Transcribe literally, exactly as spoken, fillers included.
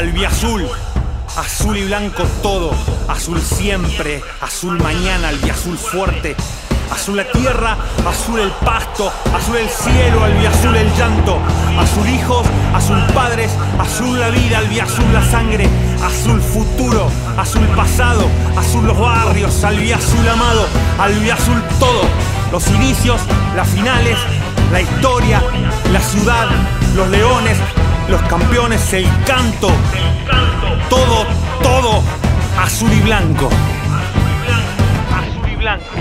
albiazul. Azul y blanco todo, azul siempre, azul mañana, albiazul fuerte. Azul la tierra, azul el pasto, azul el cielo, albiazul el llanto. Azul hijos, azul padres, azul la vida, albiazul la sangre. Azul futuro, azul pasado, azul los barrios, albiazul amado, albiazul todo. Los inicios, las finales, la historia, la ciudad, los leones, los campeones, el canto. Todo, todo azul y blanco. Azul y blanco.